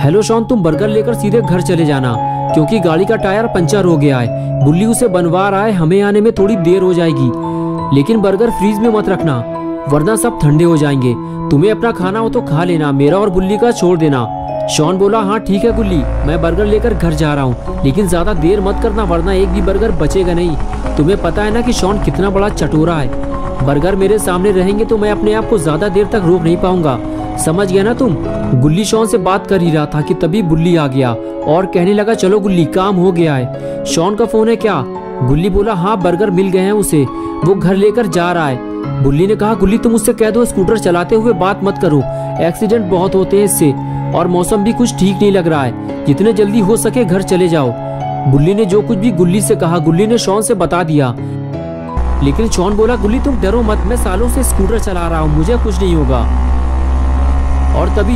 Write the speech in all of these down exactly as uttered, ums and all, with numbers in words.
Hello Shawn, तुम burger लेकर सीधे घर चले जाना क्योंकि गाड़ी का टायर पंचर हो गया है। बुल्ली उसे बनवा रहा है, हमें आने में थोड़ी देर हो जाएगी। लेकिन बर्गर फ्रीज में मत रखना वरना सब ठंडे हो जाएंगे। तुम्हें अपना खाना हो तो खा लेना, मेरा और बुल्ली का छोड़ देना। शॉन बोला हाँ ठीक है गुल्ली, मैं बर्गर लेकर घर जा रहा हूँ, लेकिन ज्यादा देर मत करना वरना एक भी बर्गर बचेगा नहीं। तुम्हें पता है ना कि शॉन कितना बड़ा चटोरा है। बर्गर मेरे सामने रहेंगे तो मैं अपने आप को ज्यादा देर तक रोक नहीं पाऊंगा, समझ गया ना तुम। गुल्ली शॉन से बात कर ही रहा था कि तभी बुल्ली आ गया और कहने लगा चलो गुल्ली काम हो गया है। शॉन का फोन है क्या? गुल्ली बोला हाँ बर्गर मिल गए हैं उसे, वो घर लेकर जा रहा है। बुल्ली ने कहा गुल्ली तुम उससे कह दो स्कूटर चलाते हुए बात मत करो, एक्सीडेंट बहुत होते हैं इससे, और मौसम भी कुछ ठीक नहीं लग रहा है, जितने जल्दी हो सके घर चले जाओ। बुल्ली ने जो कुछ भी गुल्ली से कहा गुल्ली ने शॉन से बता दिया, लेकिन शॉन बोला गुल्ली तुम डरो मत, मैं सालों से स्कूटर चला रहा हूँ, मुझे कुछ नहीं होगा। और तभी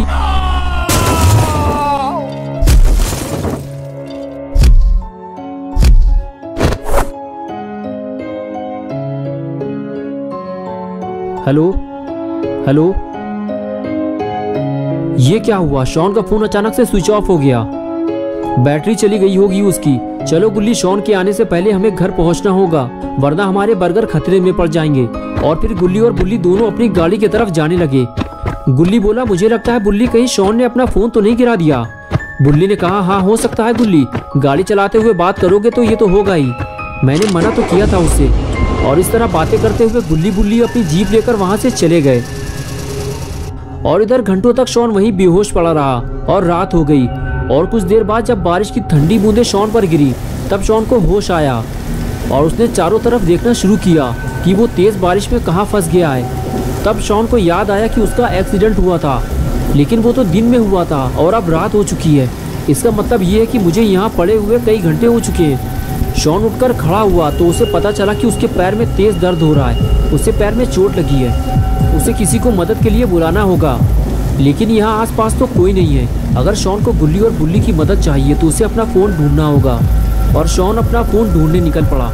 हेलो हेलो, ये क्या हुआ? शॉन का फोन अचानक से स्विच ऑफ हो गया, बैटरी चली गई होगी उसकी। चलो गुल्ली शॉन के आने से पहले हमें घर पहुंचना होगा वरना हमारे बर्गर खतरे में पड़ जाएंगे। और फिर गुल्ली और बुल्ली दोनों अपनी गाड़ी की तरफ जाने लगे। गुल्ली बोला मुझे लगता है बुल्ली कहीं शॉन ने अपना फोन तो नहीं गिरा दिया। बुल्ली ने कहा हाँ हो सकता है गुल्ली, गाड़ी चलाते हुए बात करोगे तो ये तो होगा ही, मैंने मना तो किया था उससे। और इस तरह बातें करते हुए गुल्ली बुल्ली अपनी जीप लेकर वहां से चले गए। और इधर घंटों तक शॉन वहीं बेहोश पड़ा रहा और रात हो गई। और कुछ देर बाद जब बारिश की ठंडी बूंदें शॉन पर गिरी तब शॉन को होश आया और उसने चारों तरफ देखना शुरू किया कि वो तेज बारिश में कहाँ फंस गया है। तब शॉन को याद आया कि उसका एक्सीडेंट हुआ था, लेकिन वो तो दिन में हुआ था और अब रात हो चुकी है। इसका मतलब ये है कि मुझे यहाँ पड़े हुए कई घंटे हो चुके हैं। शॉन उठकर खड़ा हुआ तो उसे पता चला कि उसके पैर में तेज दर्द हो रहा है, उसे पैर में चोट लगी है, उसे किसी को मदद के लिए बुलाना होगा। लेकिन यहाँ आसपास तो कोई नहीं है। अगर शॉन को गुल्ली और बुल्ली की मदद चाहिए तो उसे अपना फ़ोन ढूंढना होगा। और शॉन अपना फ़ोन ढूंढने निकल पड़ा।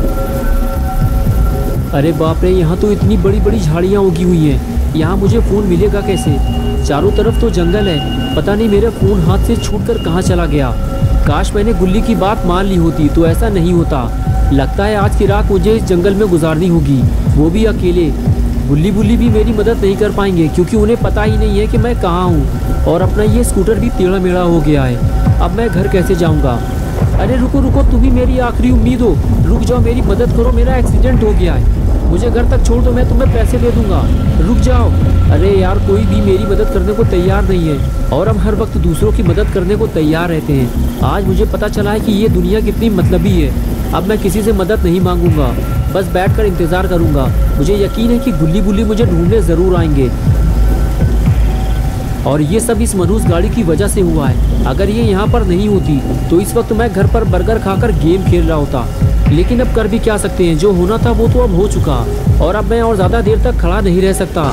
अरे बाप रे, यहाँ तो इतनी बड़ी बड़ी झाड़ियाँ उगी हुई हैं, यहाँ मुझे फ़ोन मिलेगा कैसे? चारों तरफ तो जंगल है, पता नहीं मेरा फ़ोन हाथ से छूटकर कहाँ चला गया। काश मैंने गुल्ली की बात मान ली होती तो ऐसा नहीं होता। लगता है आज की रात मुझे इस जंगल में गुजारनी होगी, वो भी अकेले। गुल्ली बुल्ली भी मेरी मदद नहीं कर पाएंगे क्योंकि उन्हें पता ही नहीं है कि मैं कहाँ हूँ। और अपना ये स्कूटर भी टेढ़ा मेढ़ा हो गया है, अब मैं घर कैसे जाऊँगा? अरे रुको रुको, तुम ही मेरी आखिरी उम्मीद हो, रुक जाओ, मेरी मदद करो, मेरा एक्सीडेंट हो गया है, मुझे घर तक छोड़ दो, मैं तुम्हें पैसे दे दूंगा, रुक जाओ। अरे यार कोई भी मेरी मदद करने को तैयार नहीं है और हम हर वक्त दूसरों की मदद करने को तैयार रहते हैं। आज मुझे पता चला है कि ये दुनिया कितनी मतलबी है। अब मैं किसी से मदद नहीं मांगूंगा, बस बैठकर इंतज़ार करूंगा। मुझे यकीन है कि गुल्ली बुल्ली मुझे ढूंढने ज़रूर आएंगे। और ये सब इस मनहूस गाड़ी की वजह से हुआ है। अगर ये यहाँ पर नहीं होती तो इस वक्त मैं घर पर बर्गर खाकर गेम खेल रहा होता। लेकिन अब कर भी क्या सकते हैं, जो होना था वो तो अब हो चुका और अब मैं और ज़्यादा देर तक खड़ा नहीं रह सकता।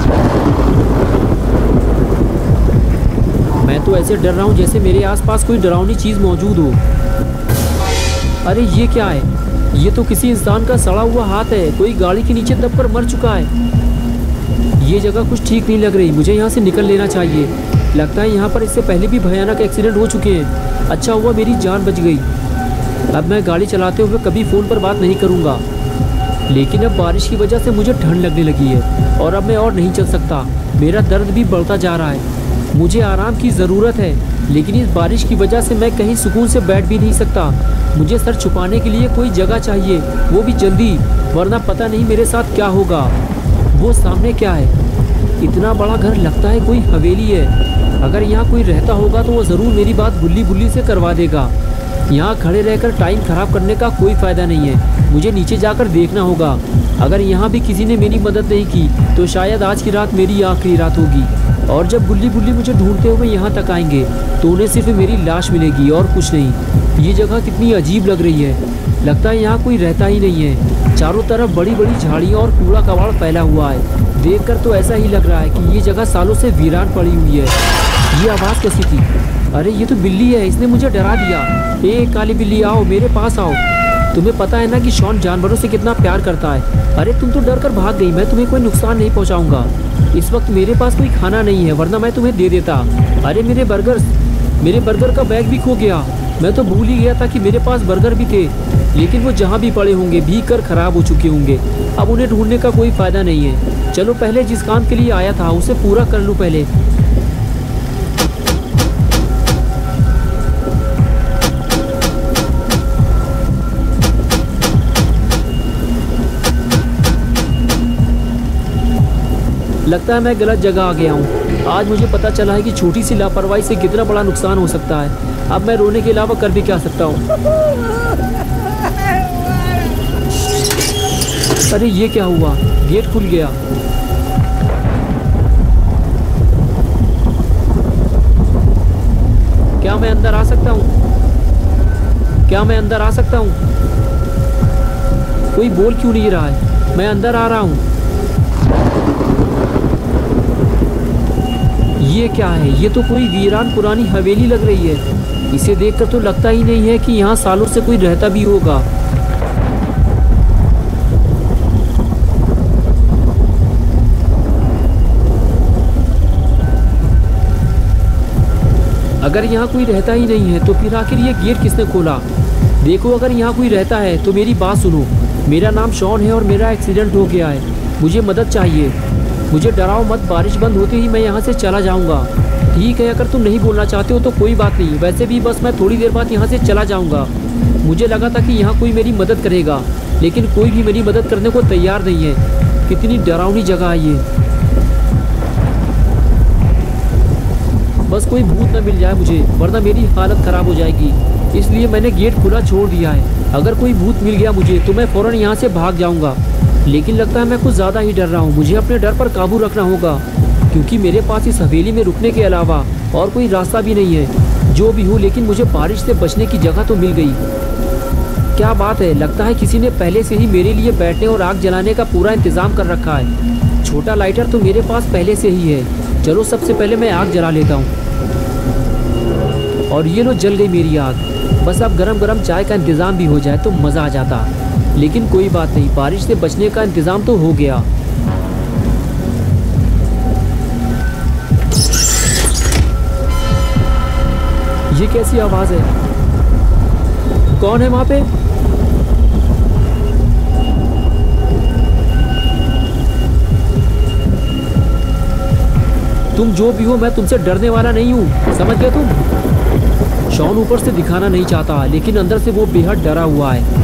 मैं तो ऐसे डर रहा हूँ जैसे मेरे आसपास कोई डरावनी चीज़ मौजूद हो। अरे ये क्या है? ये तो किसी इंसान का सड़ा हुआ हाथ है, कोई गाड़ी के नीचे दबकर मर चुका है। ये जगह कुछ ठीक नहीं लग रही, मुझे यहाँ से निकल लेना चाहिए। लगता है यहाँ पर इससे पहले भी भयानक एक्सीडेंट हो चुके हैं। अच्छा हुआ मेरी जान बच गई। अब मैं गाड़ी चलाते हुए कभी फ़ोन पर बात नहीं करूँगा। लेकिन अब बारिश की वजह से मुझे ठंड लगने लगी है और अब मैं और नहीं चल सकता। मेरा दर्द भी बढ़ता जा रहा है, मुझे आराम की ज़रूरत है, लेकिन इस बारिश की वजह से मैं कहीं सुकून से बैठ भी नहीं सकता। मुझे सर छुपाने के लिए कोई जगह चाहिए, वो भी जल्दी, वरना पता नहीं मेरे साथ क्या होगा। वो सामने क्या है? इतना बड़ा घर, लगता है कोई हवेली है। अगर यहाँ कोई रहता होगा तो वो ज़रूर मेरी बात गुल्ली बुल्ली से करवा देगा। यहाँ खड़े रहकर टाइम ख़राब करने का कोई फ़ायदा नहीं है, मुझे नीचे जाकर देखना होगा। अगर यहाँ भी किसी ने मेरी मदद नहीं की तो शायद आज की रात मेरी आखिरी रात होगी। और जब गुल्ली बुल्ली मुझे ढूंढते हुए यहाँ तक आएंगे तो उन्हें सिर्फ मेरी लाश मिलेगी और कुछ नहीं। ये जगह कितनी अजीब लग रही है, लगता है यहाँ कोई रहता ही नहीं है। चारों तरफ बड़ी बड़ी झाड़ियाँ और कूड़ा कबाड़ फैला हुआ है। देखकर तो ऐसा ही लग रहा है कि ये जगह सालों से वीरान पड़ी हुई है। ये आवाज़ कैसी थी? अरे ये तो बिल्ली है, इसने मुझे डरा दिया। ए काली बिल्ली आओ, मेरे पास आओ। तुम्हें पता है ना कि शॉन जानवरों से कितना प्यार करता है। अरे तुम तो डर कर भाग गई, मैं तुम्हें कोई नुकसान नहीं पहुंचाऊंगा। इस वक्त मेरे पास कोई खाना नहीं है, वरना मैं तुम्हें दे देता। अरे मेरे बर्गर्स, मेरे बर्गर का बैग भी खो गया। मैं तो भूल ही गया था कि मेरे पास बर्गर भी थे, लेकिन वो जहाँ भी पड़े होंगे भीग कर खराब हो चुके होंगे। अब उन्हें ढूंढने का कोई फायदा नहीं है। चलो पहले जिस काम के लिए आया था उसे पूरा कर लूँ पहले। लगता है मैं गलत जगह आ गया हूँ। आज मुझे पता चला है कि छोटी सी लापरवाही से कितना बड़ा नुकसान हो सकता है। अब मैं रोने के अलावा कर भी क्या सकता हूँ। अरे ये क्या हुआ? गेट खुल गया। क्या मैं अंदर आ सकता हूँ? क्या मैं अंदर आ सकता हूँ? कोई बोल क्यों नहीं रहा है? मैं अंदर आ रहा हूँ। ये क्या है? ये तो कोई वीरान पुरानी हवेली लग रही है। इसे देखकर तो लगता ही नहीं है कि यहाँ सालों से कोई रहता भी होगा। अगर यहाँ कोई रहता ही नहीं है तो फिर आखिर ये गेट किसने खोला? देखो, अगर यहाँ कोई रहता है तो मेरी बात सुनो। मेरा नाम शॉन है और मेरा एक्सीडेंट हो गया है। मुझे मदद चाहिए। मुझे डराओ मत। बारिश बंद होते ही मैं यहाँ से चला जाऊँगा। ठीक है, अगर तुम नहीं बोलना चाहते हो तो कोई बात नहीं। वैसे भी बस मैं थोड़ी देर बाद यहाँ से चला जाऊँगा। मुझे लगा था कि यहाँ कोई मेरी मदद करेगा, लेकिन कोई भी मेरी मदद करने को तैयार नहीं है। कितनी डरावनी जगह है ये। बस कोई भूत न मिल जाए मुझे, वरना मेरी हालत ख़राब हो जाएगी। इसलिए मैंने गेट खुला छोड़ दिया है। अगर कोई भूत मिल गया मुझे तो मैं फ़ौरन यहाँ से भाग जाऊँगा। लेकिन लगता है मैं कुछ ज़्यादा ही डर रहा हूँ। मुझे अपने डर पर काबू रखना होगा, क्योंकि मेरे पास इस हवेली में रुकने के अलावा और कोई रास्ता भी नहीं है। जो भी हो, लेकिन मुझे बारिश से बचने की जगह तो मिल गई। क्या बात है, लगता है किसी ने पहले से ही मेरे लिए बैठने और आग जलाने का पूरा इंतज़ाम कर रखा है। छोटा लाइटर तो मेरे पास पहले से ही है। चलो सबसे पहले मैं आग जला लेता हूँ। और ये लो, जल गई मेरी आग। बस अब गरम गरम चाय का इंतज़ाम भी हो जाए तो मज़ा आ जाता। लेकिन कोई बात नहीं, बारिश से बचने का इंतज़ाम तो हो गया। ये कैसी आवाज़ है? कौन है वहाँ पे? तुम जो भी हो, मैं तुमसे डरने वाला नहीं हूँ, समझ गए तुम? शॉन ऊपर से दिखाना नहीं चाहता, लेकिन अंदर से वो बेहद डरा हुआ है।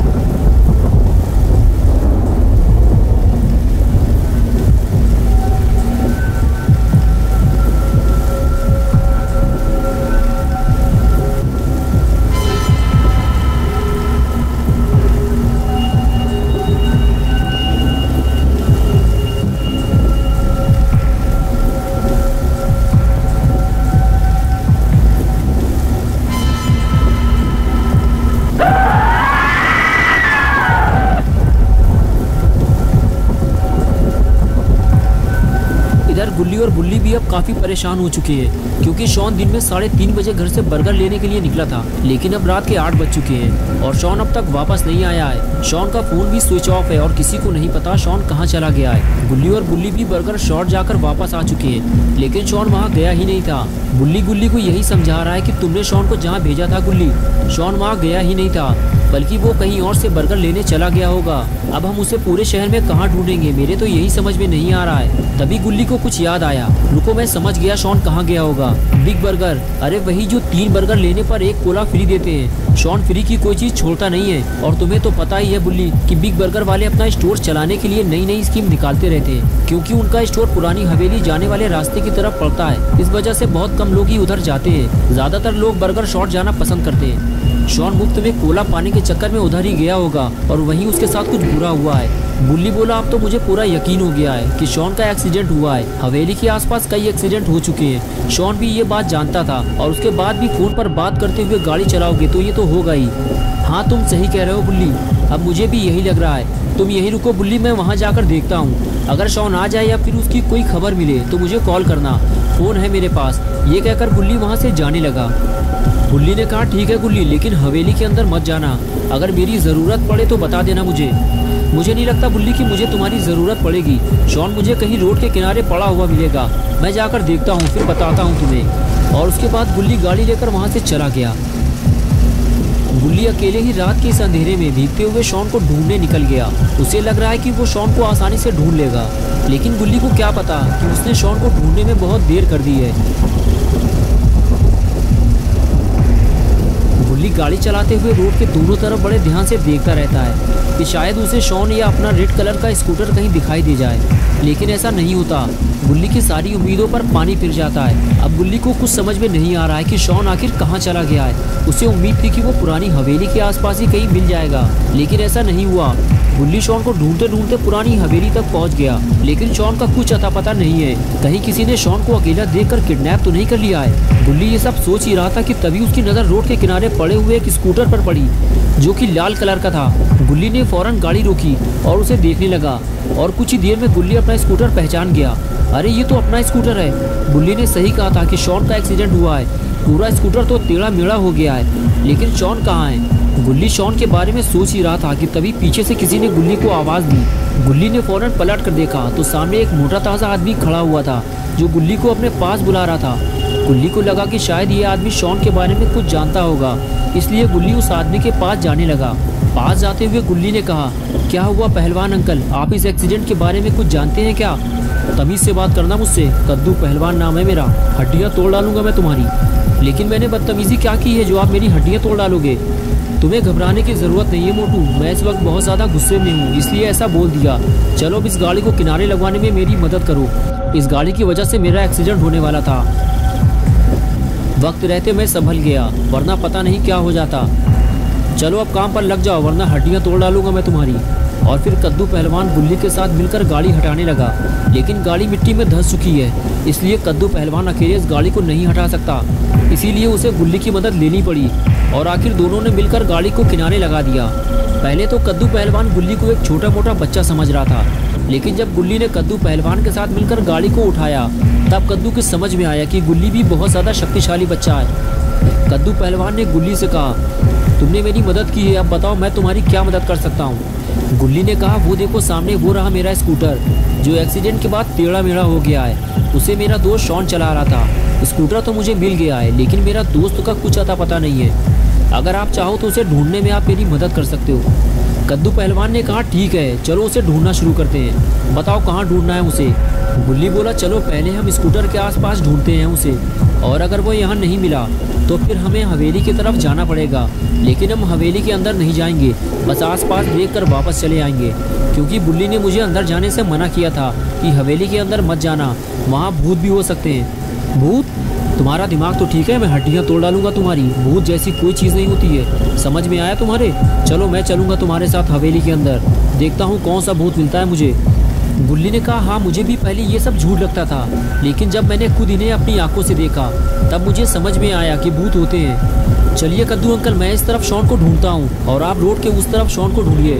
गुल्ली और बुल्ली भी अब काफी परेशान हो चुके हैं, क्योंकि शॉन दिन में साढ़े तीन बजे घर से बर्गर लेने के लिए निकला था, लेकिन अब रात के आठ बज चुके हैं और शॉन अब तक वापस नहीं आया है। शॉन का फोन भी स्विच ऑफ है और किसी को नहीं पता शॉन कहाँ चला गया है। गुल्ली और बुल्ली भी बर्गर शॉट जाकर वापस आ चुके हैं, लेकिन शॉन वहाँ गया ही नहीं था। बुल्ली गुल्ली को यही समझा रहा है कि तुमने शॉन को जहाँ भेजा था गुल्ली, शॉन वहाँ गया ही नहीं था, बल्कि वो कहीं और से बर्गर लेने चला गया होगा। अब हम उसे पूरे शहर में कहाँ ढूंढेंगे? मेरे तो यही समझ में नहीं आ रहा है। तभी गुल्ली को कुछ याद आया। रुको, मैं समझ गया शॉन कहाँ गया होगा। बिग बर्गर, अरे वही जो तीन बर्गर लेने पर एक कोला फ्री देते हैं। शॉन फ्री की कोई चीज छोड़ता नहीं है, और तुम्हें तो पता ही है बुल्ली कि बिग बर्गर वाले अपना स्टोर चलाने के लिए नई नई स्कीम निकालते रहते हैं, क्योंकि उनका स्टोर पुरानी हवेली जाने वाले रास्ते की तरफ पड़ता है। इस वजह से बहुत कम लोग ही उधर जाते हैं। ज्यादातर लोग बर्गर शॉट जाना पसंद करते हैं। शॉन मुफ्त में कोला पाने के चक्कर में उधर ही गया होगा और वहीं उसके साथ कुछ बुरा हुआ है। बुल्ली बोला, अब तो मुझे पूरा यकीन हो गया है कि शॉन का एक्सीडेंट हुआ है। हवेली के आसपास कई एक्सीडेंट हो चुके हैं। शॉन भी ये बात जानता था, और उसके बाद भी फोन पर बात करते हुए गाड़ी चलाओगे तो ये तो होगा ही। हाँ, तुम सही कह रहे हो बुल्ली, अब मुझे भी यही लग रहा है। तुम यहीं रुको बुल्ली, मैं वहाँ जाकर देखता हूँ। अगर शॉन आ जाए या फिर उसकी कोई खबर मिले तो मुझे कॉल करना, फोन है मेरे पास। ये कहकर बुल्ली वहाँ से जाने लगा। बुल्ली ने कहा, ठीक है गुल्ली, लेकिन हवेली के अंदर मत जाना। अगर मेरी ज़रूरत पड़े तो बता देना मुझे। मुझे नहीं लगता बुल्ली कि मुझे तुम्हारी ज़रूरत पड़ेगी। शॉन मुझे कहीं रोड के किनारे पड़ा हुआ मिलेगा। मैं जाकर देखता हूँ, फिर बताता हूँ तुम्हें। और उसके बाद गुल्ली गाड़ी लेकर वहाँ से चला गया। गुल्ली अकेले ही रात के इस अंधेरे में भीगते हुए शॉन को ढूंढने निकल गया। उसे लग रहा है कि वो शॉन को आसानी से ढूंढ लेगा, लेकिन गुल्ली को क्या पता कि उसने शॉन को ढूंढने में बहुत देर कर दी है। गुल्ली गाड़ी चलाते हुए रोड के दोनों तरफ बड़े ध्यान से देखता रहता है कि शायद उसे शॉन या अपना रेड कलर का स्कूटर कहीं दिखाई दे जाए, लेकिन ऐसा नहीं होता। गुल्ली की सारी उम्मीदों पर पानी फिर जाता है। अब गुल्ली को कुछ समझ में नहीं आ रहा है कि शॉन आखिर कहाँ चला गया है। उसे उम्मीद थी कि वो पुरानी हवेली के आसपास ही कहीं मिल जाएगा, लेकिन ऐसा नहीं हुआ। गुल्ली शॉन को ढूंढते ढूंढते पुरानी हवेली तक पहुंच गया, लेकिन शॉन का कुछ अता पता नहीं है। कहीं किसी ने शॉन को अकेला देखकर किडनैप तो नहीं कर लिया है। गुल्ली ये सब सोच ही रहा था कि तभी उसकी नज़र रोड के किनारे पड़े हुए एक स्कूटर पर पड़ी, जो कि लाल कलर का था। गुल्ली ने फौरन गाड़ी रोकी और उसे देखने लगा, और कुछ ही देर में गुल्ली अपना स्कूटर पहचान गया। अरे ये तो अपना स्कूटर है। गुल्ली ने सही कहा था कि शॉन का एक्सीडेंट हुआ है। पूरा स्कूटर तो टेढ़ा मेढ़ा हो गया है, लेकिन शॉन कहाँ है? गुल्ली शॉन के बारे में सोच ही रहा था कि तभी पीछे से किसी ने गुल्ली को आवाज़ दी। गुल्ली ने फौरन पलट कर देखा तो सामने एक मोटा ताज़ा आदमी खड़ा हुआ था, जो गुल्ली को अपने पास बुला रहा था। गुल्ली को लगा कि शायद ये आदमी शॉन के बारे में कुछ जानता होगा, इसलिए गुल्ली उस आदमी के पास जाने लगा। पास जाते हुए गुल्ली ने कहा, क्या हुआ पहलवान अंकल, आप इस एक्सीडेंट के बारे में कुछ जानते हैं क्या? तमीज़ से बात करना मुझसे, कद्दू पहलवान नाम है मेरा, हड्डियाँ तोड़ डालूंगा मैं तुम्हारी। लेकिन मैंने बदतमीज़ी क्या की है जो आप मेरी हड्डियाँ तोड़ डालोगे? तुम्हें घबराने की ज़रूरत नहीं है मोटू, मैं इस वक्त बहुत ज़्यादा गुस्से में हूँ, इसलिए ऐसा बोल दिया। चलो अब इस गाड़ी को किनारे लगवाने में मेरी मदद करो। इस गाड़ी की वजह से मेरा एक्सीडेंट होने वाला था। वक्त रहते मैं संभल गया, वरना पता नहीं क्या हो जाता। चलो अब काम पर लग जाओ, वरना हड्डियाँ तोड़ डालूंगा मैं तुम्हारी। और फिर कद्दू पहलवान गुल्ली के साथ मिलकर गाड़ी हटाने लगा, लेकिन गाड़ी मिट्टी में धंस चुकी है, इसलिए कद्दू पहलवान अकेले इस गाड़ी को नहीं हटा सकता। इसीलिए उसे गुल्ली की मदद लेनी पड़ी, और आखिर दोनों ने मिलकर गाड़ी को किनारे लगा दिया। पहले तो कद्दू पहलवान गुल्ली को एक छोटा मोटा बच्चा समझ रहा था, लेकिन जब गुल्ली ने कद्दू पहलवान के साथ मिलकर गाड़ी को उठाया, तब कद्दू की समझ में आया कि गुल्ली भी बहुत ज़्यादा शक्तिशाली बच्चा है। कद्दू पहलवान ने गुल्ली से कहा, तुमने मेरी मदद की है, अब बताओ मैं तुम्हारी क्या मदद कर सकता हूँ? गुल्ली ने कहा, वो देखो सामने वो रहा मेरा स्कूटर, जो एक्सीडेंट के बाद टेढ़ा मेढ़ा हो गया है। उसे मेरा दोस्त शॉन चला रहा था। स्कूटर तो मुझे मिल गया है, लेकिन मेरा दोस्त का कुछ अता पता नहीं है। अगर आप चाहो तो उसे ढूंढने में आप मेरी मदद कर सकते हो। कद्दू पहलवान ने कहा, ठीक है चलो उसे ढूंढना शुरू करते हैं, बताओ कहाँ ढूंढना है उसे? गुल्ली बोला, चलो पहले हम स्कूटर के आसपास ढूंढते हैं उसे, और अगर वो यहाँ नहीं मिला तो फिर हमें हवेली की तरफ जाना पड़ेगा। लेकिन हम हवेली के अंदर नहीं जाएंगे, बस आसपास देखकर वापस चले आएंगे, क्योंकि गुल्ली ने मुझे अंदर जाने से मना किया था कि हवेली के अंदर मत जाना, वहाँ भूत भी हो सकते हैं। भूत? तुम्हारा दिमाग तो ठीक है, मैं हड्डियाँ तोड़ डालूंगा तुम्हारी, भूत जैसी कोई चीज़ नहीं होती है, समझ में आया तुम्हारे? चलो मैं चलूँगा तुम्हारे साथ हवेली के अंदर, देखता हूँ कौन सा भूत मिलता है मुझे। गुल्ली ने कहा, हाँ मुझे भी पहले ये सब झूठ लगता था, लेकिन जब मैंने खुद इन्हें अपनी आंखों से देखा तब मुझे समझ में आया कि भूत होते हैं। चलिए कद्दू अंकल, मैं इस तरफ शॉन को ढूंढता हूँ और आप रोड के उस तरफ शॉन को ढूंढिए।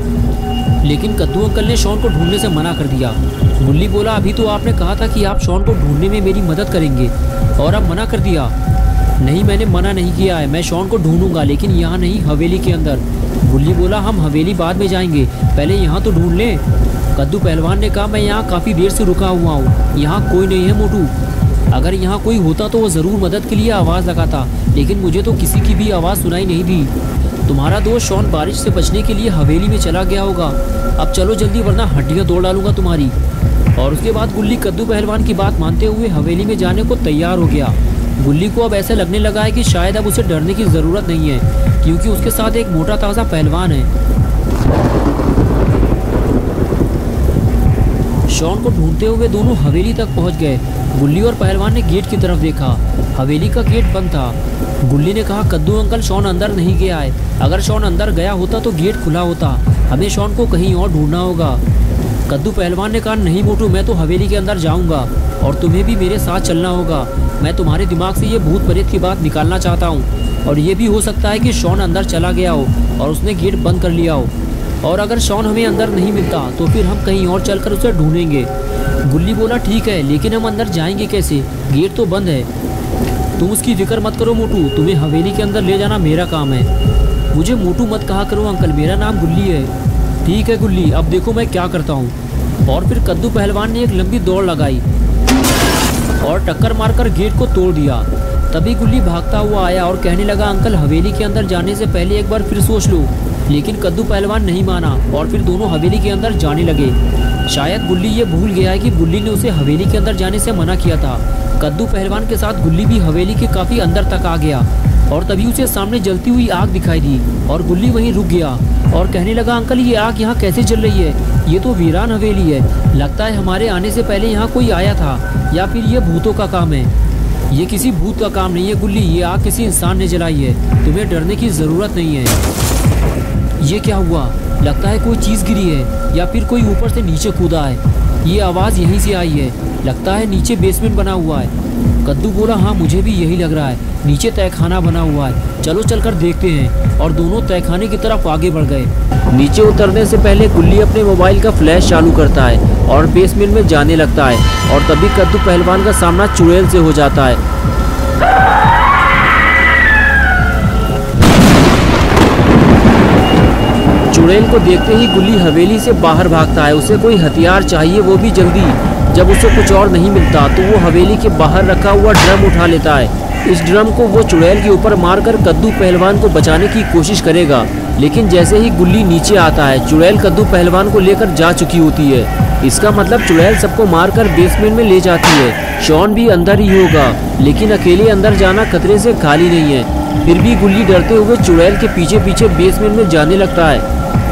लेकिन कद्दू अंकल ने शॉन को ढूंढने से मना कर दिया। गुल्ली बोला, अभी तो आपने कहा था कि आप शॉन को ढूंढने में मेरी मदद करेंगे, और अब मना कर दिया। नहीं, मैंने मना नहीं किया है, मैं शॉन को ढूंढूंगा, लेकिन यहाँ नहीं, हवेली के अंदर। गुल्ली बोला, हम हवेली बाद में जाएंगे, पहले यहाँ तो ढूंढ लें। कद्दू पहलवान ने कहा, मैं यहाँ काफ़ी देर से रुका हुआ हूँ, यहाँ कोई नहीं है मोटू। अगर यहाँ कोई होता तो वो ज़रूर मदद के लिए आवाज़ लगाता, लेकिन मुझे तो किसी की भी आवाज़ सुनाई नहीं दी। तुम्हारा दोस्त शॉन बारिश से बचने के लिए हवेली में चला गया होगा, अब चलो जल्दी, वरना हड्डियाँ तोड़ डालूंगा तुम्हारी। और उसके बाद गुल्ली कद्दू पहलवान की बात मानते हुए हवेली में जाने को तैयार हो गया। गुल्ली को अब ऐसा लगने लगा है कि शायद अब उसे डरने की ज़रूरत नहीं है, क्योंकि उसके साथ एक मोटा ताज़ा पहलवान है। शॉन को ढूंढते हुए दोनों हवेली तक पहुंच गए। गुल्ली और पहलवान ने गेट की तरफ देखा, हवेली का गेट बंद था। गुल्ली ने कहा, कद्दू अंकल शॉन अंदर नहीं गया है, अगर शॉन अंदर गया होता तो गेट खुला होता, हमें शॉन को कहीं और ढूंढना होगा। कद्दू पहलवान ने कहा, नहीं मोटू, मैं तो हवेली के अंदर जाऊंगा और तुम्हें भी मेरे साथ चलना होगा। मैं तुम्हारे दिमाग से ये भूत प्रेत की बात निकालना चाहता हूँ, और ये भी हो सकता है कि शॉन अंदर चला गया हो और उसने गेट बंद कर लिया हो, और अगर शॉन हमें अंदर नहीं मिलता तो फिर हम कहीं और चलकर उसे ढूंढेंगे। गुल्ली बोला, ठीक है, लेकिन हम अंदर जाएंगे कैसे? गेट तो बंद है। तुम उसकी फिक्र मत करो मोटू, तुम्हें हवेली के अंदर ले जाना मेरा काम है। मुझे मोटू मत कहा करो अंकल, मेरा नाम गुल्ली है। ठीक है गुल्ली, अब देखो मैं क्या करता हूँ। और फिर कद्दू पहलवान ने एक लंबी दौड़ लगाई और टक्कर मारकर गेट को तोड़ दिया। तभी गुल्ली भागता हुआ आया और कहने लगा, अंकल हवेली के अंदर जाने से पहले एक बार फिर सोच लो। लेकिन कद्दू पहलवान नहीं माना और फिर दोनों हवेली के अंदर जाने लगे। शायद गुल्ली ये भूल गया है कि गुल्ली ने उसे हवेली के अंदर जाने से मना किया था। कद्दू पहलवान के साथ गुल्ली भी हवेली के काफी अंदर तक आ गया और तभी उसे सामने जलती हुई आग दिखाई दी और गुल्ली वहीं रुक गया और कहने लगा, अंकल ये आग यहाँ कैसे जल रही है? ये तो वीरान हवेली है। लगता है हमारे आने से पहले यहाँ कोई आया था या फिर ये भूतों का काम है। ये किसी भूत का काम नहीं है गुल्ली, ये आग किसी इंसान ने जलाई है। तुम्हें डरने की जरूरत नहीं है। ये क्या हुआ? लगता है कोई चीज गिरी है या फिर कोई ऊपर से नीचे कूदा है। ये आवाज यहीं से आई है। लगता है नीचे बेसमेंट बना हुआ है। कद्दू बोला, हाँ मुझे भी यही लग रहा है, नीचे तहखाना बना हुआ है। चलो चलकर देखते हैं। और दोनों तहखाने की तरफ आगे बढ़ गए। नीचे उतरने से पहले गुल्ली अपने मोबाइल का फ्लैश चालू करता है और बेसमेंट में जाने लगता है और तभी कद्दू पहलवान का सामना चुड़ैल से हो जाता है। चुड़ैल को देखते ही गुल्ली हवेली से बाहर भागता है। उसे कोई हथियार चाहिए, वो भी जल्दी। जब उसे कुछ और नहीं मिलता तो वो हवेली के बाहर रखा हुआ ड्रम उठा लेता है। इस ड्रम को वो चुड़ैल के ऊपर मारकर कद्दू पहलवान को बचाने की कोशिश करेगा, लेकिन जैसे ही गुल्ली नीचे आता है चुड़ैल कद्दू पहलवान को लेकर जा चुकी होती है। इसका मतलब चुड़ैल सबको मारकर बेसमेंट में ले जाती है। शॉन भी अंदर ही होगा, लेकिन अकेले अंदर जाना खतरे से खाली नहीं है। फिर भी गुल्ली डरते हुए चुड़ैल के पीछे पीछे बेसमेंट में जाने लगता है।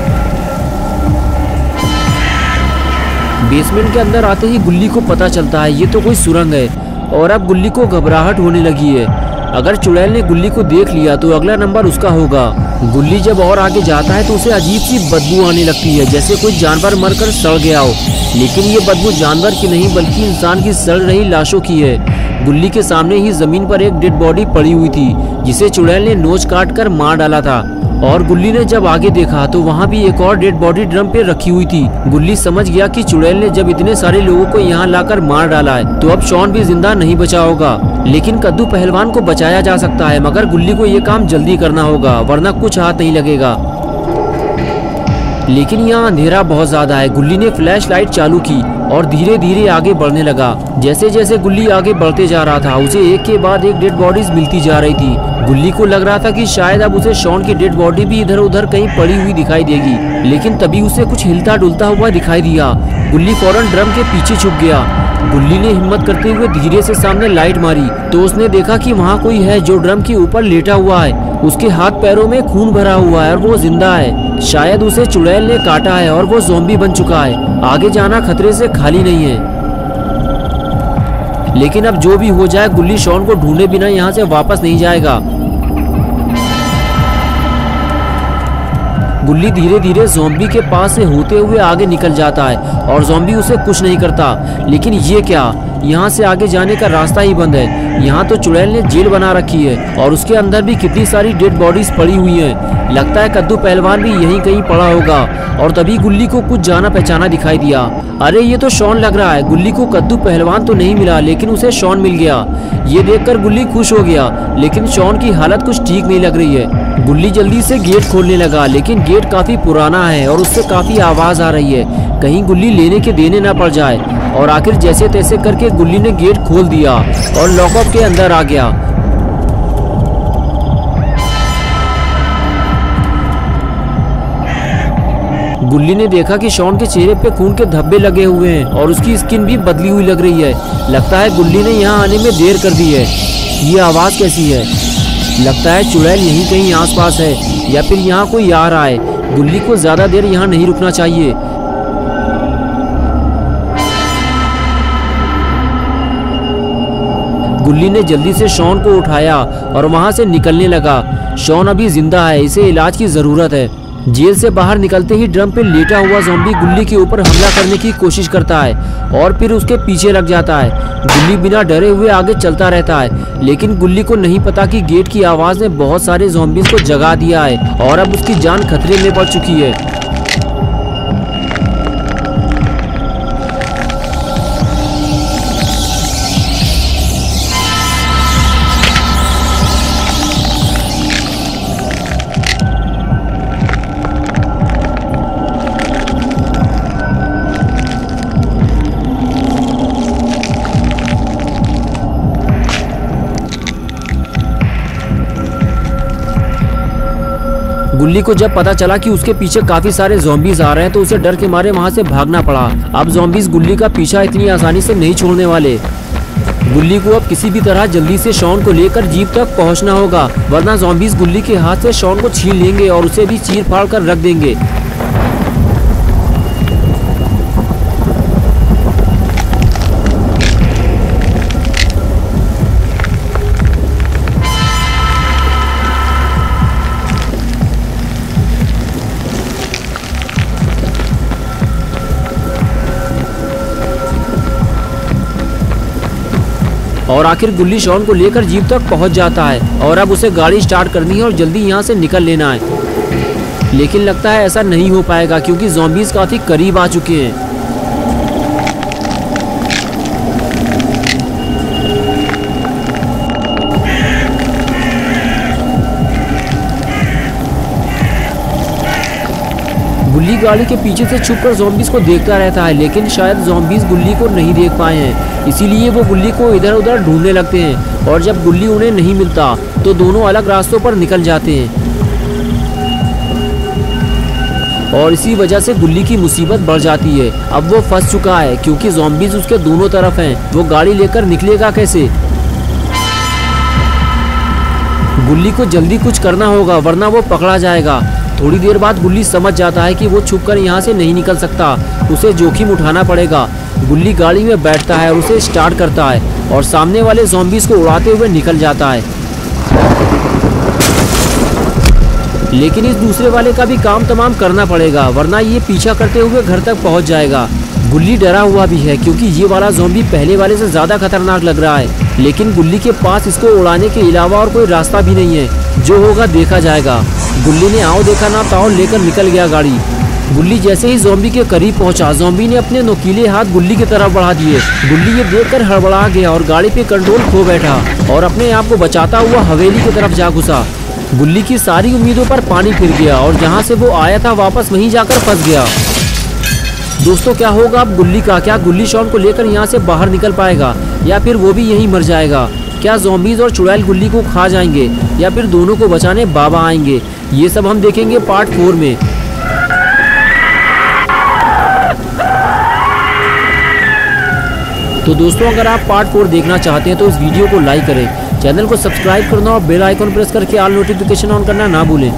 बेसमेंट के अंदर आते ही गुल्ली को पता चलता है ये तो कोई सुरंग है और अब गुल्ली को घबराहट होने लगी है। अगर चुड़ैल ने गुल्ली को देख लिया तो अगला नंबर उसका होगा। गुल्ली जब और आगे जाता है तो उसे अजीब सी बदबू आने लगती है, जैसे कोई जानवर मरकर सड़ गया हो। लेकिन ये बदबू जानवर की नहीं बल्कि इंसान की सड़ रही लाशों की है। गुल्ली के सामने ही जमीन पर एक डेड बॉडी पड़ी हुई थी जिसे चुड़ैल ने नोच काट कर मार डाला था। और गुल्ली ने जब आगे देखा तो वहाँ भी एक और डेड बॉडी ड्रम पे रखी हुई थी। गुल्ली समझ गया कि चुड़ैल ने जब इतने सारे लोगों को यहाँ लाकर मार डाला है तो अब शॉन भी जिंदा नहीं बचा होगा। लेकिन कद्दू पहलवान को बचाया जा सकता है, मगर गुल्ली को ये काम जल्दी करना होगा वरना कुछ हाथ नहीं लगेगा। लेकिन यहाँ अंधेरा बहुत ज्यादा है। गुल्ली ने फ्लैश लाइट चालू की और धीरे धीरे आगे बढ़ने लगा। जैसे जैसे गुल्ली आगे बढ़ते जा रहा था उसे एक के बाद एक डेड बॉडीज मिलती जा रही थी। गुल्ली को लग रहा था कि शायद अब उसे शॉन की डेड बॉडी भी इधर उधर कहीं पड़ी हुई दिखाई देगी, लेकिन तभी उसे कुछ हिलता डुलता हुआ दिखाई दिया। गुल्ली फौरन ड्रम के पीछे छुप गया। गुल्ली ने हिम्मत करते हुए धीरे से सामने लाइट मारी तो उसने देखा कि वहाँ कोई है जो ड्रम के ऊपर लेटा हुआ है। उसके हाथ पैरों में खून भरा हुआ है और वो जिंदा है। शायद उसे चुड़ैल ने काटा है और वो ज़ॉम्बी बन चुका है। आगे जाना खतरे से खाली नहीं है। लेकिन अब जो भी हो जाए गुल्ली शॉन को ढूंढे बिना यहाँ से वापस नहीं जाएगा। गुल्ली धीरे धीरे ज़ॉम्बी के पास से होते हुए आगे निकल जाता है और ज़ॉम्बी उसे कुछ नहीं करता। लेकिन ये क्या, यहाँ से आगे जाने का रास्ता ही बंद है। यहाँ तो चुड़ैल ने जेल बना रखी है और उसके अंदर भी कितनी सारी डेड बॉडीज पड़ी हुई हैं। लगता है कद्दू पहलवान भी यहीं कहीं पड़ा होगा। और तभी गुल्ली को कुछ जाना पहचाना दिखाई दिया। अरे ये तो शॉन लग रहा है। गुल्ली को कद्दू पहलवान तो नहीं मिला लेकिन उसे शॉन मिल गया। ये देखकर गुल्ली खुश हो गया, लेकिन शॉन की हालत कुछ ठीक नहीं लग रही है। गुल्ली जल्दी से गेट खोलने लगा, लेकिन गेट काफी पुराना है और उससे काफी आवाज आ रही है। कहीं गुल्ली लेने के देने ना पड़ जाए। और आखिर जैसे तैसे करके गुल्ली ने गेट खोल दिया और लॉकअप के अंदर आ गया। गुल्ली ने देखा कि शॉन के चेहरे पे खून के धब्बे लगे हुए हैं और उसकी स्किन भी बदली हुई लग रही है। लगता है गुल्ली ने यहाँ आने में देर कर दी है। ये आवाज कैसी है? लगता है चुड़ैल यहीं कहीं आसपास है या फिर यहाँ कोई आ रहा है। गुल्ली को ज्यादा देर यहाँ नहीं रुकना चाहिए। गुल्ली ने जल्दी से शॉन को उठाया और वहां से निकलने लगा। शॉन अभी जिंदा है, इसे इलाज की जरूरत है। जेल से बाहर निकलते ही ड्रम पे लेटा हुआ ज़ॉम्बी गुल्ली के ऊपर हमला करने की कोशिश करता है और फिर उसके पीछे लग जाता है। गुल्ली बिना डरे हुए आगे चलता रहता है, लेकिन गुल्ली को नहीं पता कि गेट की आवाज ने बहुत सारे ज़ॉम्बीज़ को जगा दिया है और अब उसकी जान खतरे में पड़ चुकी है। गुल्ली को जब पता चला कि उसके पीछे काफी सारे ज़ॉम्बीज आ रहे हैं तो उसे डर के मारे वहाँ से भागना पड़ा। अब ज़ॉम्बीज गुल्ली का पीछा इतनी आसानी से नहीं छोड़ने वाले। गुल्ली को अब किसी भी तरह जल्दी से शॉन को लेकर जीप तक पहुंचना होगा, वरना ज़ॉम्बीज गुल्ली के हाथ से शॉन को छीन लेंगे और उसे भी चीर फाड़ कर रख देंगे। और आखिर गुल्ली शॉन को लेकर जीप तक पहुंच जाता है और अब उसे गाड़ी स्टार्ट करनी है और जल्दी यहाँ से निकल लेना है। लेकिन लगता है ऐसा नहीं हो पाएगा क्योंकि ज़ॉम्बीज काफी करीब आ चुके हैं। गुल्ली गाड़ी के पीछे से छुपकर ज़ॉम्बीज को देखता रहता है, लेकिन शायद ज़ॉम्बीज गुल्ली को नहीं देख पाए हैं, इसीलिए वो गुल्ली को इधर उधर ढूंढने लगते हैं। और जब गुल्ली उन्हें नहीं मिलता तो दोनों अलग रास्तों पर निकल जाते हैं और इसी वजह से गुल्ली की मुसीबत बढ़ जाती है। अब वो फंस चुका है क्योंकि ज़ॉम्बीज उसके दोनों तरफ हैं। वो गाड़ी लेकर निकलेगा कैसे? गुल्ली को जल्दी कुछ करना होगा वरना वो पकड़ा जाएगा। थोड़ी देर बाद गुल्ली समझ जाता है कि वो छुपकर यहाँ से नहीं निकल सकता, उसे जोखिम उठाना पड़ेगा। गुल्ली गाड़ी में बैठता है और उसे स्टार्ट करता है और सामने वाले ज़ॉम्बीज को उड़ाते हुए निकल जाता है। लेकिन इस दूसरे वाले का भी काम तमाम करना पड़ेगा वरना ये पीछा करते हुए घर तक पहुँच जाएगा। गुल्ली डरा हुआ भी है क्योंकि ये वाला ज़ॉम्बी पहले वाले से ज़्यादा खतरनाक लग रहा है, लेकिन गुल्ली के पास इसको उड़ाने के अलावा और कोई रास्ता भी नहीं है। जो होगा देखा जाएगा। गुल्ली ने आओ देखा ना ताओ लेकर निकल गया गाड़ी। गुल्ली जैसे ही ज़ॉम्बी के करीब पहुंचा, ज़ॉम्बी ने अपने नुकीले हाथ गुल्ली की तरफ बढ़ा दिए। गुल्ली ये देखकर हड़बड़ा गया और गाड़ी पे कंट्रोल खो बैठा और अपने आप को बचाता हुआ हवेली की तरफ जा घुसा। गुल्ली की सारी उम्मीदों पर पानी फिर गया और जहाँ से वो आया था वापस वहीं जाकर फंस गया। दोस्तों क्या होगा अब गुल्ली का? क्या गुल्ली शॉन को लेकर यहाँ से बाहर निकल पाएगा या फिर वो भी यहीं मर जाएगा? क्या ज़ॉम्बीज और चुड़ैल गुल्ली को खा जाएंगे या फिर दोनों को बचाने बाबा आएंगे? ये सब हम देखेंगे पार्ट फोर में। तो दोस्तों अगर आप पार्ट फोर देखना चाहते हैं तो इस वीडियो को लाइक करें, चैनल को सब्सक्राइब करना और बेल आइकन प्रेस करके ऑल नोटिफिकेशन ऑन करना ना भूलें।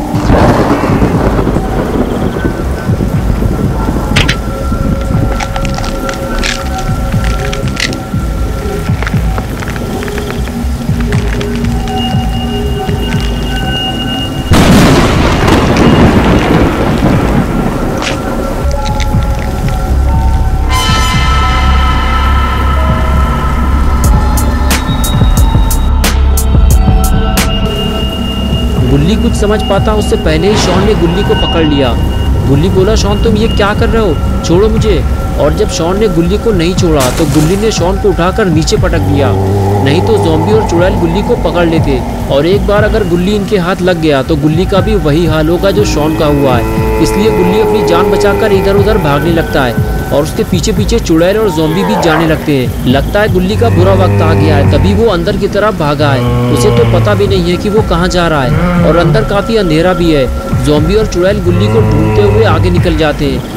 गुल्ली कुछ समझ पाता उससे पहले ही शॉन ने गुल्ली को पकड़ लिया। गुल्ली बोला, शॉन तुम ये क्या कर रहे हो, छोड़ो मुझे। और जब शॉन ने गुल्ली को नहीं छोड़ा तो गुल्ली ने शॉन को उठाकर नीचे पटक दिया, नहीं तो ज़ॉम्बी और चुड़ैल गुल्ली को पकड़ लेते। और एक बार अगर गुल्ली इनके हाथ लग गया तो गुल्ली का भी वही हाल होगा जो शॉन का हुआ है। इसलिए गुल्ली अपनी जान बचाकर इधर उधर भागने लगता है और उसके पीछे पीछे चुड़ैल और ज़ॉम्बी भी जाने लगते हैं। लगता है गुल्ली का बुरा वक्त आ गया है, तभी वो अंदर की तरफ भागा है। उसे तो पता भी नहीं है कि वो कहाँ जा रहा है और अंदर काफ़ी अंधेरा भी है। ज़ॉम्बी और चुड़ैल गुल्ली को ढूंढते हुए आगे निकल जाते हैं।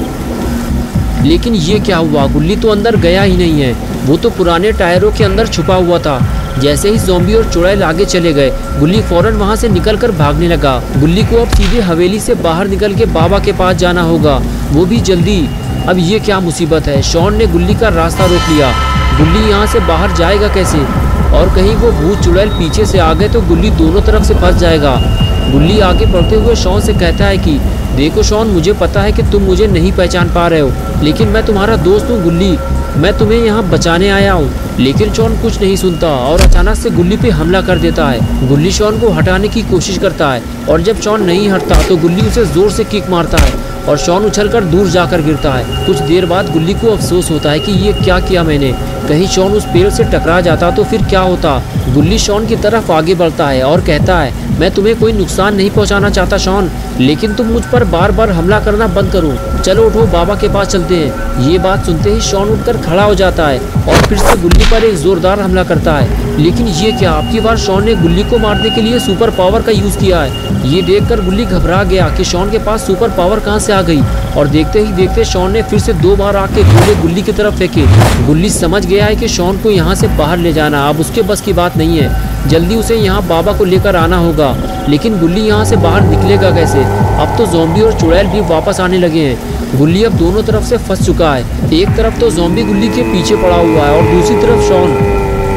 लेकिन ये क्या हुआ, गुल्ली तो अंदर गया ही नहीं है, वो तो पुराने टायरों के अंदर छुपा हुआ था। जैसे ही ज़ॉम्बी और चुड़ैल आगे चले गए, गुल्ली फौरन वहाँ से निकलकर भागने लगा। गुल्ली को अब सीधे हवेली से बाहर निकल के बाबा के पास जाना होगा, वो भी जल्दी। अब ये क्या मुसीबत है, शॉन ने गुल्ली का रास्ता रोक लिया। गुल्ली यहाँ से बाहर जाएगा कैसे? और कहीं वो भूत चुड़ैल पीछे से आ गए तो गुल्ली दोनों तरफ से फंस जाएगा। गुल्ली आगे बढ़ते हुए शॉन से कहता है कि देखो शॉन, मुझे पता है कि तुम मुझे नहीं पहचान पा रहे हो, लेकिन मैं तुम्हारा दोस्त हूँ गुल्ली, मैं तुम्हें यहाँ बचाने आया हूँ। लेकिन शॉन कुछ नहीं सुनता और अचानक से गुल्ली पे हमला कर देता है। गुल्ली शॉन को हटाने की कोशिश करता है और जब शॉन नहीं हटता तो गुल्ली उसे जोर से किक मारता है और शॉन उछलकर दूर जाकर गिरता है। कुछ देर बाद गुल्ली को अफसोस होता है कि ये क्या किया मैंने, कहीं शॉन उस पेड़ से टकरा जाता तो फिर क्या होता। गुल्ली शॉन की तरफ आगे बढ़ता है और कहता है, मैं तुम्हें कोई नुकसान नहीं पहुंचाना चाहता शॉन, लेकिन तुम मुझ पर बार बार हमला करना बंद करो। चलो उठो, बाबा के पास चलते हैं। ये बात सुनते ही शॉन उठकर खड़ा हो जाता है और फिर से गुल्ली पर एक जोरदार हमला करता है। लेकिन ये क्या, आपकी बार शॉन ने गुल्ली को मारने के लिए सुपर पावर का यूज किया है। ये देखकर गुल्ली घबरा गया कि शॉन के पास सुपर पावर कहां से आ गई, और देखते ही देखते शॉन ने फिर से दो बार आके गोले गुल्ली की तरफ फेंके। गुल्ली समझ गया है कि शॉन को यहाँ से बाहर ले जाना अब उसके बस की बात नहीं है, जल्दी उसे यहाँ बाबा को लेकर आना होगा। लेकिन गुल्ली यहाँ से बाहर निकलेगा कैसे? अब तो ज़ॉम्बी और चुड़ैल भी वापस आने लगे हैं। गुल्ली अब दोनों तरफ से फंस चुका है। एक तरफ तो ज़ॉम्बी गुल्ली के पीछे पड़ा हुआ है और दूसरी तरफ शॉन।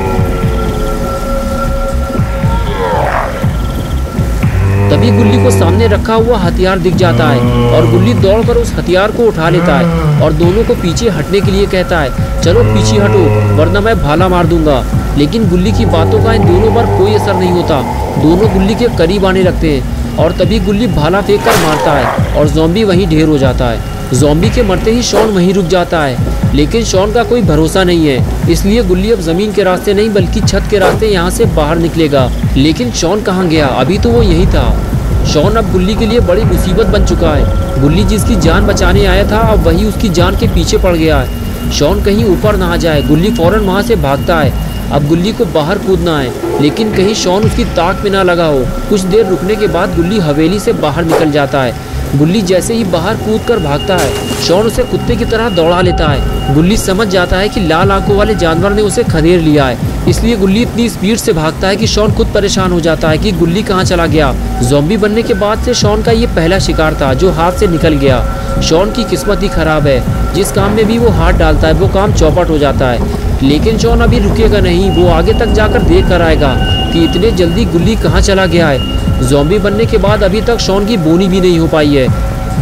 तभी गुल्ली को सामने रखा हुआ हथियार दिख जाता है और गुल्ली दौड़कर उस हथियार को उठा लेता है और दोनों को पीछे हटने के लिए कहता है, चलो पीछे हटो वरना मैं भाला मार दूंगा। लेकिन गुल्ली की बातों का इन दोनों पर कोई असर नहीं होता। दोनों गुल्ली के करीब आने लगते हैं और तभी गुल्ली भाला फेंक कर मारता है और ज़ॉम्बी वहीं ढेर हो जाता है। ज़ॉम्बी के मरते ही शॉन वहीं रुक जाता है, लेकिन शॉन का कोई भरोसा नहीं है, इसलिए गुल्ली अब ज़मीन के रास्ते नहीं बल्कि छत के रास्ते यहाँ से बाहर निकलेगा। लेकिन शॉन कहाँ गया? अभी तो वो यही था। शॉन अब गुल्ली के लिए बड़ी मुसीबत बन चुका है। गुल्ली जिसकी जान बचाने आया था अब वही उसकी जान के पीछे पड़ गया है। शॉन कहीं ऊपर ना आ जाए, गुल्ली फौरन वहाँ से भागता है। अब गुल्ली को बाहर कूदना है, लेकिन कहीं शॉन उसकी ताक में ना लगा हो। कुछ देर रुकने के बाद गुल्ली हवेली से बाहर निकल जाता है। गुल्ली जैसे ही बाहर कूदकर भागता है, शॉन उसे कुत्ते की तरह दौड़ा लेता है। गुल्ली समझ जाता है कि लाल आंखों वाले जानवर ने उसे खदेड़ लिया है, इसलिए गुल्ली इतनी स्पीड से भागता है कि शॉन खुद परेशान हो जाता है कि गुल्ली कहाँ चला गया। ज़ॉम्बी बनने के बाद से शॉन का ये पहला शिकार था जो हाथ से निकल गया। शॉन की किस्मत ही खराब है, जिस काम में भी वो हाथ डालता है वो काम चौपट हो जाता है। लेकिन शॉन अभी रुकेगा नहीं, वो आगे तक जाकर देख कर आएगा कि इतने जल्दी गुल्ली कहाँ चला गया है। ज़ॉम्बी बनने के बाद अभी तक शॉन की बोनी भी नहीं हो पाई है।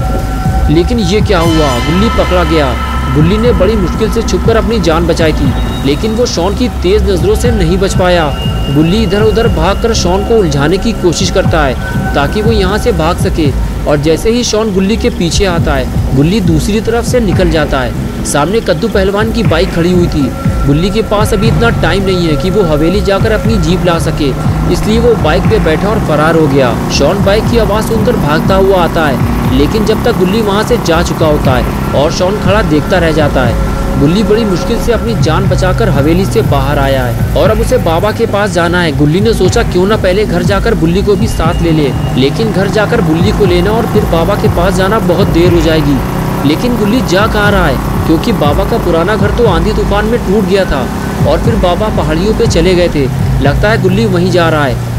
लेकिन ये क्या हुआ? गुल्ली पकड़ा गया। गुल्ली ने बड़ी मुश्किल से छुपकर अपनी जान बचाई थी, लेकिन वो शॉन की तेज नज़रों से नहीं बच पाया। गुल्ली इधर उधर भागकर शॉन को उलझाने की कोशिश करता है ताकि वो यहाँ से भाग सके, और जैसे ही शॉन गुल्ली के पीछे आता है, गुल्ली दूसरी तरफ से निकल जाता है। सामने कद्दू पहलवान की बाइक खड़ी हुई थी। गुल्ली के पास अभी इतना टाइम नहीं है कि वो हवेली जाकर अपनी जीप ला सके, इसलिए वो बाइक पे बैठा और फरार हो गया। शॉन बाइक की आवाज़ सुनकर भागता हुआ आता है, लेकिन जब तक गुल्ली वहाँ से जा चुका होता है और शॉन खड़ा देखता रह जाता है। गुल्ली बड़ी मुश्किल से अपनी जान बचाकर हवेली से बाहर आया है और अब उसे बाबा के पास जाना है। गुल्ली ने सोचा क्यों ना पहले घर जाकर बुल्ली को भी साथ ले ले, लेकिन घर जाकर बुल्ली को लेना और फिर बाबा के पास जाना बहुत देर हो जाएगी। लेकिन गुल्ली जा कहाँ रहा है, क्योंकि बाबा का पुराना घर तो आंधी तूफान में टूट गया था और फिर बाबा पहाड़ियों पे चले गए थे। लगता है गुल्ली वहीं जा रहा है।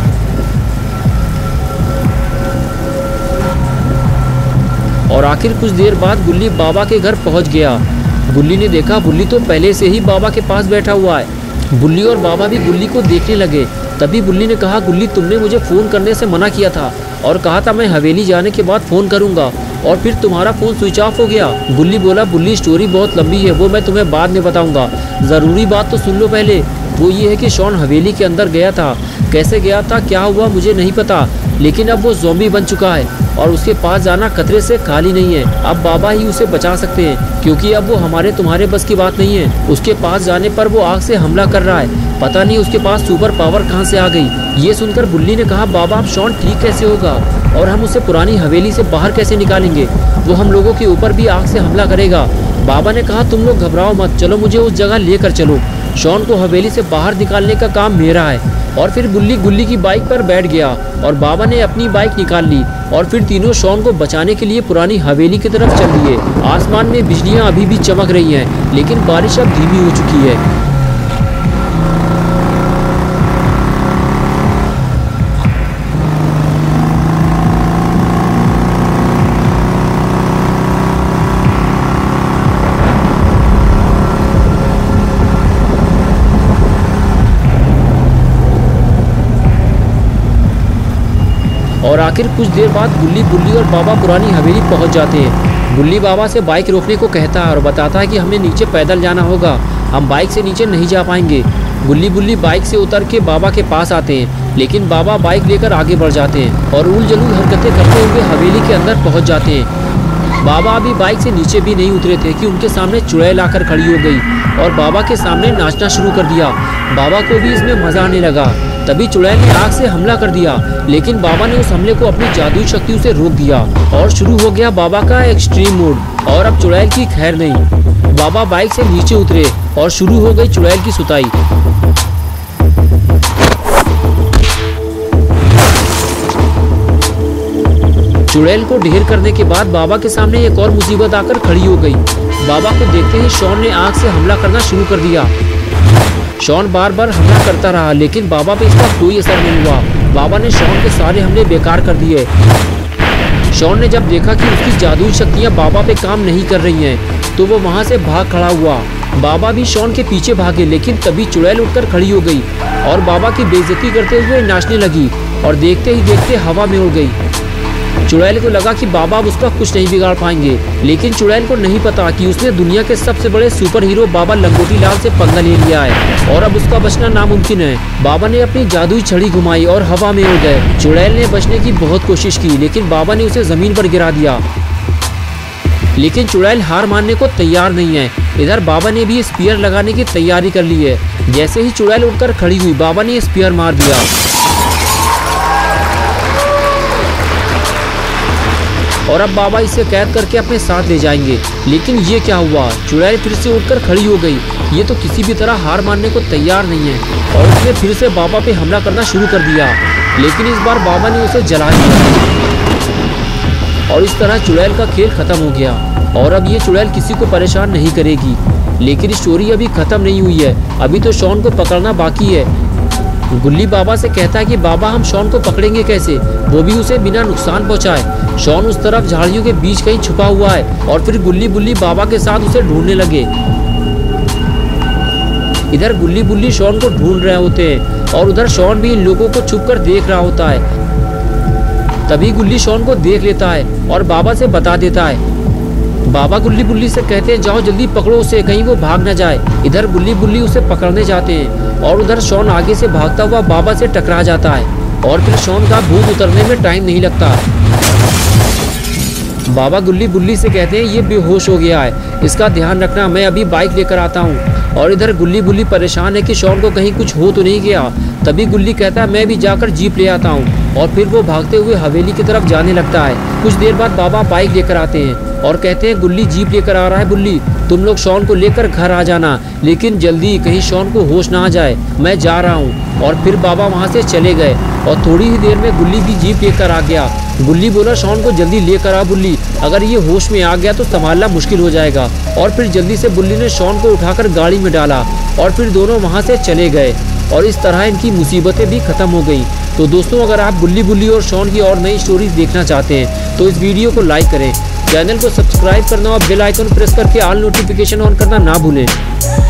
और आखिर कुछ देर बाद गुल्ली बाबा के घर पहुंच गया। गुल्ली ने देखा बुल्ली तो पहले से ही बाबा के पास बैठा हुआ है। बुल्ली और बाबा भी गुल्ली को देखने लगे। तभी बुल्ली ने कहा, गुल्ली तुमने मुझे फ़ोन करने से मना किया था और कहा था मैं हवेली जाने के बाद फ़ोन करूंगा, और फिर तुम्हारा फ़ोन स्विच ऑफ हो गया। गुल्ली बोला, बुल्ली स्टोरी बहुत लंबी है, वो मैं तुम्हें बाद में बताऊंगा, ज़रूरी बात तो सुन लो पहले। वो ये है कि शॉन हवेली के अंदर गया था, कैसे गया था क्या हुआ मुझे नहीं पता, लेकिन अब वो ज़ॉम्बी बन चुका है और उसके पास जाना खतरे से खाली नहीं है। अब बाबा ही उसे बचा सकते हैं, क्योंकि अब वो हमारे तुम्हारे बस की बात नहीं है। उसके पास जाने पर वो आग से हमला कर रहा है, पता नहीं उसके पास सुपर पावर कहाँ से आ गई। ये सुनकर बुल्ली ने कहा, बाबा अब शॉन ठीक कैसे होगा और हम उसे पुरानी हवेली से बाहर कैसे निकालेंगे? वो हम लोगों के ऊपर भी आग से हमला करेगा। बाबा ने कहा, तुम लोग घबराओ मत, चलो मुझे उस जगह लेकर चलो, शॉन को हवेली से बाहर निकालने का काम मेरा है। और फिर बुल्ली गुल्ली की बाइक पर बैठ गया और बाबा ने अपनी बाइक निकाल ली और फिर तीनों शॉन को बचाने के लिए पुरानी हवेली की तरफ चल दिए। आसमान में बिजलियां अभी भी चमक रही हैं, लेकिन बारिश अब धीमी हो चुकी है। और आखिर कुछ देर बाद गुल्ली बुल्ली और बाबा पुरानी हवेली पहुंच जाते हैं। गुल्ली बाबा से बाइक रोकने को कहता है और बताता है कि हमें नीचे पैदल जाना होगा, हम बाइक से नीचे नहीं जा पाएंगे। गुल्ली बुल्ली बाइक से उतर के बाबा के पास आते हैं, लेकिन बाबा बाइक लेकर आगे बढ़ जाते हैं और उल जलूल हरकतें करते हुए हवेली के अंदर पहुँच जाते हैं। बाबा अभी बाइक से नीचे भी नहीं उतरे थे कि उनके सामने चुड़ैल आकर खड़ी हो गई और बाबा के सामने नाचना शुरू कर दिया। बाबा को भी इसमें मज़ा आने लगा। तभी चुड़ैल ने आग से हमला कर दिया, लेकिन बाबा ने उस हमले को अपनी जादुई शक्तियों से रोक दिया और शुरू हो गया बाबा का एक्सट्रीम मोड। और अब चुड़ैल की खैर नहीं। बाबा बाइक से नीचे उतरे और शुरू हो गई चुड़ैल की सुताई। चुड़ैल को ढेर करने के बाद बाबा के सामने एक और मुसीबत आकर खड़ी हो गई। बाबा को देखते ही शॉन ने आग से हमला करना शुरू कर दिया। शॉन बार बार हमला करता रहा लेकिन बाबा पे इसका कोई असर नहीं हुआ। बाबा ने शॉन के सारे हमले बेकार कर दिए। शॉन ने जब देखा कि उसकी जादुई शक्तियां बाबा पे काम नहीं कर रही हैं, तो वो वहां से भाग खड़ा हुआ। बाबा भी शॉन के पीछे भागे लेकिन तभी चुड़ैल उठकर खड़ी हो गई और बाबा की बेइज्जती करते हुए नाचने लगी और देखते ही देखते हवा में उड़ गई। चुड़ैल को लगा कि बाबा अब उसका कुछ नहीं बिगाड़ पाएंगे, लेकिन चुड़ैल को नहीं पता कि उसने दुनिया के सबसे बड़े सुपर हीरो बाबा लंगोटी लाल से पंगा ले लिया है और अब उसका बचना नामुमकिन है। बाबा ने अपनी जादुई छड़ी घुमाई और हवा में उड़ गए। चुड़ैल ने बचने की बहुत कोशिश की लेकिन बाबा ने उसे जमीन पर गिरा दिया, लेकिन चुड़ैल हार मानने को तैयार नहीं है। इधर बाबा ने भी स्पीयर लगाने की तैयारी कर ली है। जैसे ही चुड़ैल उठकर खड़ी हुई, बाबा ने स्पीयर मार दिया और अब बाबा इसे कैद करके अपने साथ ले जाएंगे। लेकिन ये क्या हुआ, चुड़ैल फिर से उठकर खड़ी हो गई। ये तो किसी भी तरह हार मानने को तैयार नहीं है और उसने फिर से बाबा पे हमला करना शुरू कर दिया, लेकिन इस बार बाबा ने उसे जला दिया और इस तरह चुड़ैल का खेल खत्म हो गया। और अब ये चुड़ैल किसी को परेशान नहीं करेगी। लेकिन स्टोरी अभी खत्म नहीं हुई है, अभी तो शॉन को पकड़ना बाकी है। गुल्ली बाबा से कहता है कि बाबा हम शॉन को पकड़ेंगे कैसे, वो भी उसे बिना नुकसान पहुंचाए। शॉन उस तरफ झाड़ियों के बीच कहीं छुपा हुआ है और फिर गुल्ली बुल्ली बाबा के साथ उसे ढूंढने लगे। इधर गुल्ली बुल्ली शॉन को ढूंढ रहे होते हैं और उधर शॉन भी इन लोगों को छुप कर देख रहा होता है। तभी गुल्ली शॉन को देख लेता है और बाबा से बता देता है। बाबा गुल्ली बुल्ली से कहते हैं जाओ जल्दी पकड़ो उसे, कहीं वो भाग न जाए। इधर गुल्ली बुल्ली उसे पकड़ने जाते हैं और उधर शॉन आगे से भागता हुआ बाबा से टकरा जाता है और फिर शॉन का भूत उतरने में टाइम नहीं लगता। बाबा गुल्ली बुल्ली से कहते हैं ये बेहोश हो गया है, इसका ध्यान रखना, मैं अभी बाइक लेकर आता हूँ। और इधर गुल्ली बुल्ली परेशान है कि शॉन को कहीं कुछ हो तो नहीं गया। तभी गुल्ली कहता है मैं भी जाकर जीप ले आता हूँ और फिर वो भागते हुए हवेली की तरफ जाने लगता है। कुछ देर बाद बाबा बाइक लेकर आते हैं और कहते हैं गुल्ली जीप लेकर आ रहा है, बुल्ली तुम लोग शॉन को लेकर घर आ जाना, लेकिन जल्दी, कहीं शॉन को होश ना आ जाए, मैं जा रहा हूँ। और फिर बाबा वहाँ से चले गए और थोड़ी ही देर में गुल्ली भी जीप लेकर आ गया। गुल्ली बोला शॉन को जल्दी लेकर आ बुल्ली, अगर ये होश में आ गया तो संभालना मुश्किल हो जाएगा। और फिर जल्दी से बुल्ली ने शॉन को उठाकर गाड़ी में डाला और फिर दोनों वहाँ से चले गए और इस तरह इनकी मुसीबतें भी खत्म हो गई। तो दोस्तों अगर आप गुल्ली बुल्ली और शॉन की और नई स्टोरीज देखना चाहते हैं तो इस वीडियो को लाइक करें, चैनल को सब्सक्राइब करना और बेल आइकन प्रेस करके ऑल नोटिफिकेशन ऑन करना ना भूलें।